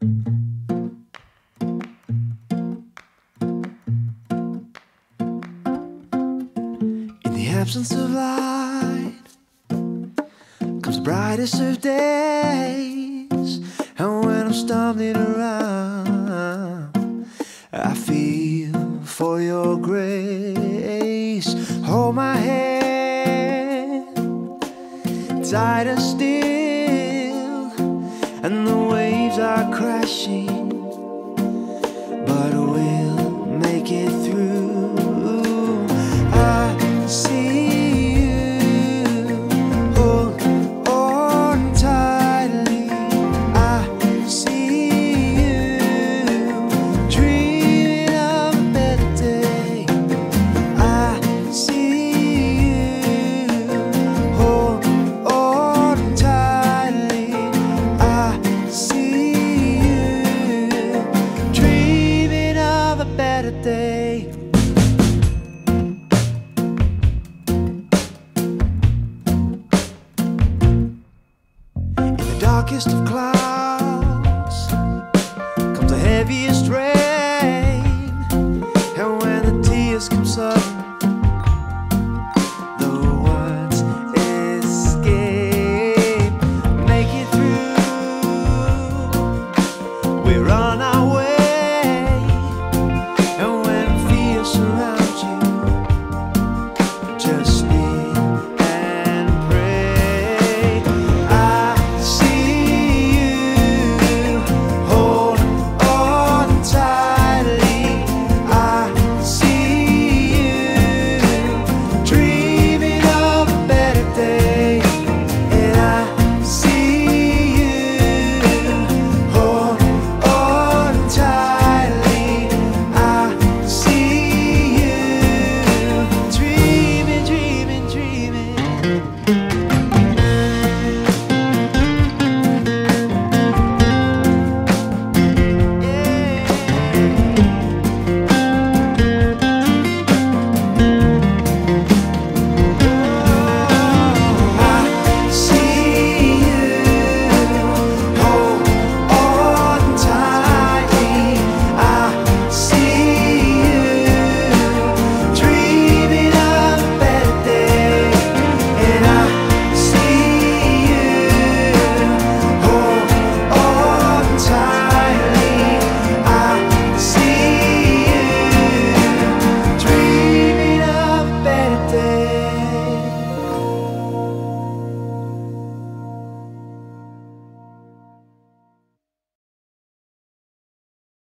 In the absence of light comes the brightest of days, and when I'm stumbling around, I feel for your grace. Hold my hand tighter still, and the waves are crashing, but we'll make it through. I see you, hold on tightly. I see you, dreaming of a better day. I see you, hold on tightly. I see you, dreaming of a better day. In the darkest of clouds comes the heaviest